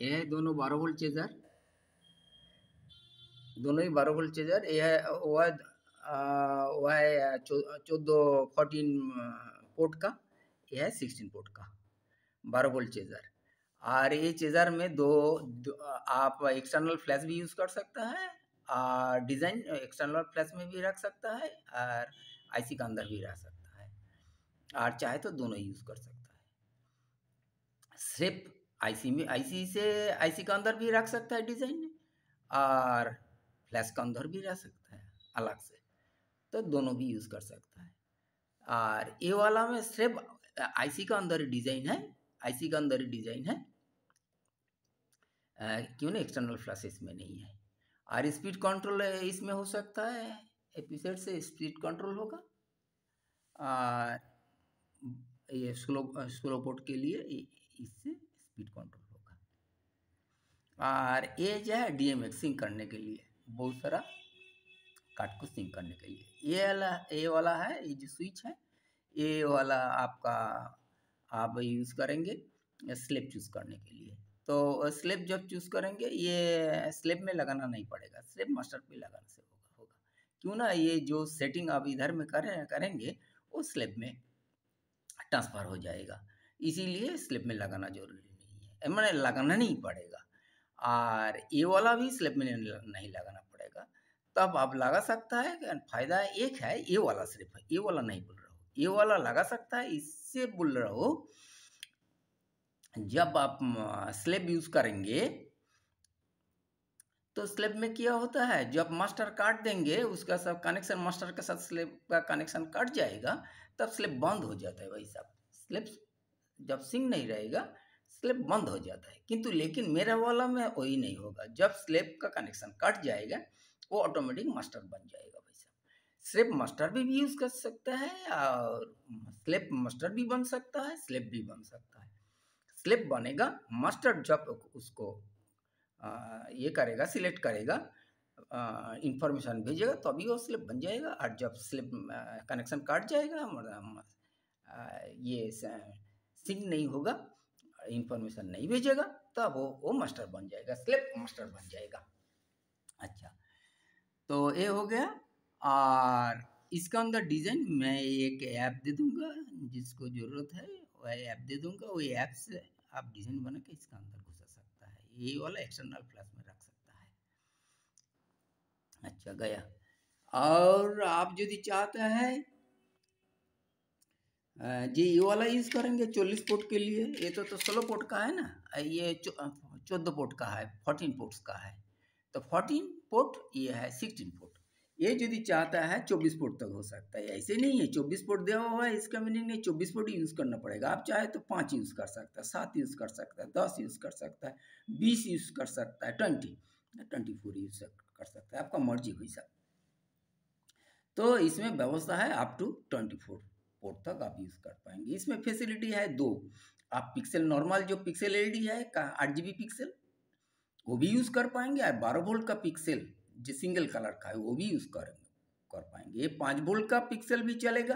ये है दोनों 12 वोल्ट चेजर, दोनों ही 12 वोल्ट चेजर। ये है वो है 14 पोर्ट का, ये है 16 पोर्ट का 12 वोल्ट चेजर। और ये चेजर में दो आप एक्सटर्नल फ्लैश भी यूज़ कर सकता है, और डिज़ाइन एक्सटर्नल फ्लैश में भी रख सकता है और आईसी का अंदर भी रख सकता है, और चाहे तो दोनों यूज़ कर सकता है। सिर्फ आईसी में, आईसी से आईसी का अंदर भी रख सकता है डिज़ाइन, और फ्लैश का अंदर भी रख सकता है अलग से, तो दोनों भी यूज़ कर सकता है। और ये वाला में सिर्फ आईसी का अंदर ही डिज़ाइन है, आईसी का अंदर ही डिज़ाइन है, क्यों ना एक्सटर्नल फ्लैश इसमें नहीं है। और स्पीड कंट्रोल इसमें हो सकता है, एपिसेट से स्पीड कंट्रोल होगा, और ये स्लो पोर्ट के लिए इससे स्पीड कंट्रोल होगा। और ये जो है डीएमएक्स सिंक करने के लिए, बहुत सारा कार्ड को सिंक करने के लिए ये वाला है, ये जो स्विच है ये वाला आपका आप यूज़ करेंगे स्लेब चूज़ करने के लिए। तो स्लेब जब चूज़ करेंगे, ये स्लेब में लगाना नहीं पड़ेगा, स्लेब मास्टर पे लगाने से होगा। क्यों ना ये जो सेटिंग आप इधर में करेंगे वो स्लेब में ट्रांसफ़र हो जाएगा, इसीलिए स्लेब में लगाना जरूरी नहीं है, मैंने लगाना नहीं पड़ेगा। और ये वाला भी स्लेब में नहीं लगाना पड़ेगा, तब आप लगा सकता है। फायदा एक है, ये वाला सिर्फ है, ये वाला नहीं बोल रहा हूँ, ये वाला लगा सकता है। इससे बोल रहा हूँ जब आप स्लेब यूज करेंगे तो स्लेब में क्या होता है, जब मास्टर काट देंगे उसका सब कनेक्शन मास्टर के साथ स्लेब का कनेक्शन कट जाएगा, तब स्लेब बंद हो जाता है। भाई साहब, स्लेब जब सिंक नहीं रहेगा स्लेब बंद हो जाता है। किंतु लेकिन मेरा वाला में वही नहीं होगा, जब स्लेब का कनेक्शन कट जाएगा वो ऑटोमेटिक मास्टर बन जाएगा। भाई साहब, स्लेब मास्टर भी यूज कर सकता है, और स्लेब मास्टर भी बन सकता है, स्लेब भी बन सकता है। स्लेब बनेगा, मास्टर जब उसको ये करेगा, सिलेक्ट करेगा, इंफॉर्मेशन भेजेगा, तो अभी वो स्लेब बन जाएगा। और जब स्लेब कनेक्शन काट जाएगा, ये सिंक नहीं होगा, इंफॉर्मेशन नहीं भेजेगा, तब वो मास्टर बन जाएगा, स्लेब मास्टर बन जाएगा। अच्छा, तो ये हो गया। और इसका अंदर डिज़ाइन मैं एक ऐप दे दूंगा, जिसको ज़रूरत है वह ऐप दे दूंगा, वो ऐप से आप डिज़ाइन बना के इसका अंदर घुसा सकता है, ये वाला एक्सटर्नल फ्लैश में रख सकता है। अच्छा, गया। और आप यदि चाहते हैं जी ये वाला यूज़ करेंगे 40 पोर्ट के लिए, ये तो 16 पोर्ट का है ना, ये 14 पोर्ट का है, 14 पोर्ट्स का है। तो 14 पोर्ट ये है 16 पोर्ट। ये यदि चाहता है 24 पोर्ट तक हो सकता है, ऐसे नहीं है 24 पोर्ट दिया हुआ है, इसका मीनिंग नहीं 24 पोर्ट यूज़ करना पड़ेगा। आप चाहे तो 5 यूज़ कर सकता है, 7 यूज़ कर सकता है, 10 यूज़ कर सकता है, 20 यूज़ कर सकता है, 24 यूज़ कर सकता है, आपका मर्जी हुई सब। तो इसमें व्यवस्था है अप टू 24 पोर्ट तक आप यूज़ कर पाएंगे। इसमें फैसिलिटी है दो, आप पिक्सल नॉर्मल जो पिक्सल एलईडी है 8 GB पिक्सल वो भी यूज़ कर पाएंगे, और 12 वोल्ट का पिक्सल जो सिंगल कलर का है वो भी यूज़ कर पाएंगे। ये 5 वोल्ट का पिक्सल भी चलेगा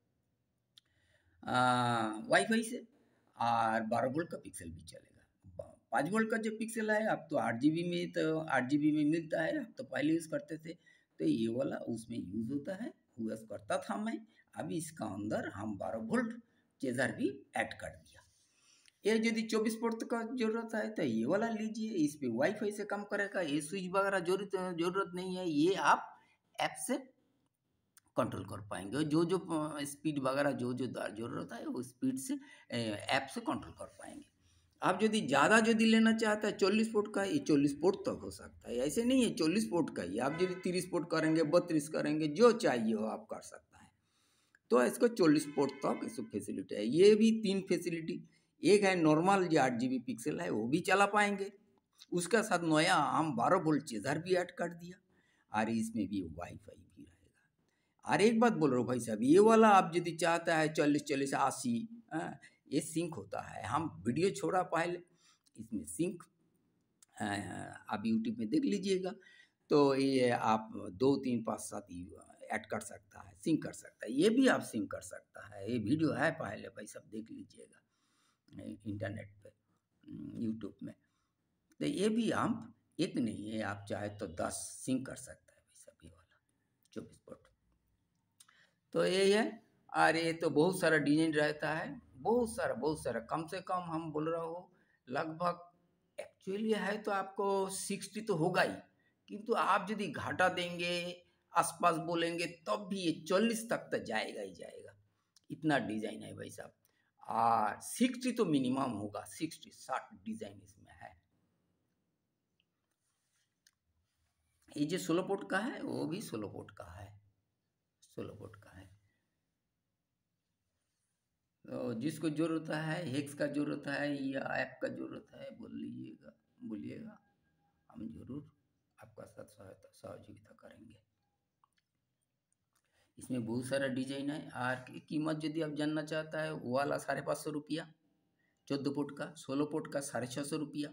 वाईफाई से, और 12 वोल्ट का पिक्सल भी चलेगा। 5 वोल्ट का जो पिक्सल है अब तो 8 GB में, तो 8 GB में मिलता है, अब तो पहले यूज़ करते थे, तो ये वाला उसमें यूज़ होता है, यूज़ करता था मैं। अभी इसका अंदर हम 12 वोल्ट चेजर भी ऐड कर दिया। ये यदि 24 पोर्ट का जरूरत है तो ये वाला लीजिए, इस पे वाईफाई से काम करेगा, ये स्विच वगैरह जरूरत नहीं है, ये आप ऐप से कंट्रोल कर पाएंगे। जो जो स्पीड वगैरह जो जो जरूरत है वो स्पीड से ऐप से कंट्रोल कर पाएंगे। आप यदि ज़्यादा यदि लेना चाहते हैं 40 पोर्ट का, ये 40 पोर्ट तक हो सकता है, ऐसे नहीं है 40 पोर्ट का ही। आप यदि 30 पोर्ट करेंगे, 32 करेंगे, जो चाहिए हो आप कर सकता है। तो इसको 40 पोर्ट तक इसको फैसिलिटी है। ये भी 3 फैसिलिटी, एक है नॉर्मल जो 8 GB पिक्सल है वो भी चला पाएंगे, उसका साथ नया हम 12 वोल्ट चेजर भी ऐड कर दिया, और इसमें भी वाईफाई भी रहेगा। और एक बात बोल रहा हूँ भाई साहब, ये वाला आप यदि चाहता है 40 80 ये सिंक होता है, हम वीडियो छोड़ा पहले, इसमें सिंक आप यूट्यूब में देख लीजिएगा, तो ये आप 2 3 5 7 ऐड कर सकता है, सिंक कर सकता है, ये भी आप सिंक कर सकता है। ये वीडियो है पहले भाई सब देख लीजिएगा इंटरनेट पे, यूट्यूब में। तो ये भी आप एक नहीं है, आप चाहे तो 10 सिंक कर सकता है भाई साहब ये वाला 24 पोर्ट। तो यही है। और ये तो बहुत सारा डिजाइन रहता है, बहुत सारा, कम से कम हम बोल रहा हूँ लगभग, एक्चुअली है तो आपको 60 तो होगा ही, किंतु आप यदि घाटा देंगे, आसपास बोलेंगे, तब भी ये 40 तक तो जाएगा ही जाएगा, इतना डिजाइन है भाई साहब। और 60 तो मिनिमम होगा, 60-60 डिजाइन इसमें है। ये जो 16 पोर्ट का है वो भी 16 पोर्ट का है, 16 पोर्ट का है। तो जिसको जरूरत है, हेक्स का जरूरत है या ऐप का जरूरत है, बोलिएगा, हम जरूर आपका साथ सहयोगिता करेंगे। इसमें बहुत सारा डिजाइन है। और कीमत यदि आप जानना चाहता है, वो वाला 550 रुपया 14 फुट का, 16 फुट का 650 रुपया,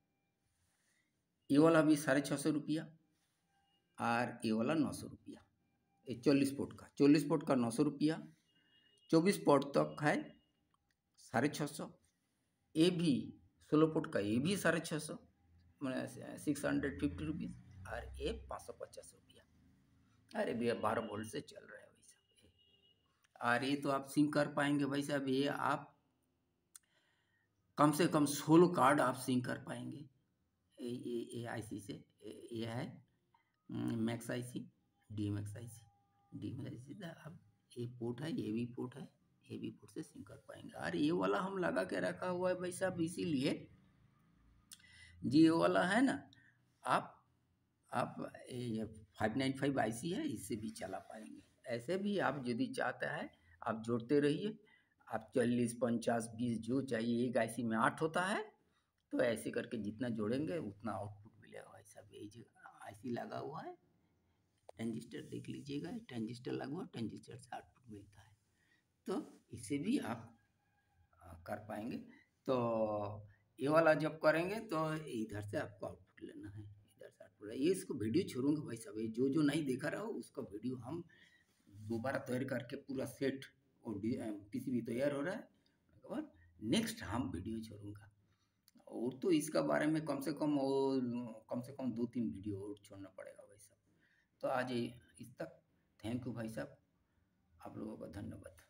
ये वाला भी 650 रुपया, और ये वाला 900 रुपया। ये 40 फुट का, 40 फुट का 900 रुपया, 24 फुट तक है 650। ये भी 16 फुट का, ये भी 650, मैंने 650 रुपीज़, और ये 550 रुपया। अरे भैया 12 वोल्ट से चल रहा है भाई साहब ये। और ये तो आप सिंक कर पाएंगे भाई साहब, ये आप कम से कम 16 कार्ड आप सिंक कर पाएंगे। ये आईसी से, ये है max IC, D max IC था। अब ये पोर्ट है, ये भी पोर्ट है, ये भी पोर्ट से सिंक कर पाएंगे। और ये वाला हम लगा के रखा हुआ है भाई साहब इसीलिए, जी ये वाला है ना, आप ये 595 आईसी है, इससे भी चला पाएंगे। ऐसे भी आप यदि चाहते हैं, आप जोड़ते रहिए, आप 40, 50, 20 जो चाहिए, एक आईसी में 8 होता है, तो ऐसे करके जितना जोड़ेंगे उतना आउटपुट मिलेगा भाई साहब। यही जो आईसी लगा हुआ है, ट्रांजिस्टर देख लीजिएगा, ट्रांजिस्टर लगा हुआ, ट्रांजिस्टर से आउटपुट मिलता है। तो इसे भी आप कर पाएंगे। तो ये वाला जब करेंगे तो इधर से आपको आउटपुट लेना है, इधर से आउटपुट है। ये इसको वीडियो छोड़ूंगा भाई साहब, ये जो नहीं देखा रहा हो उसका वीडियो हम दोबारा तैयार करके पूरा सेट और किसी भी तैयार हो रहा है, उसके बाद नेक्स्ट हम वीडियो छोड़ूंगा। और तो इसका बारे में कम से कम 2-3 वीडियो और छोड़ना पड़ेगा भाई साहब। तो आज इस तक, थैंक यू भाई साहब, आप लोगों का धन्यवाद।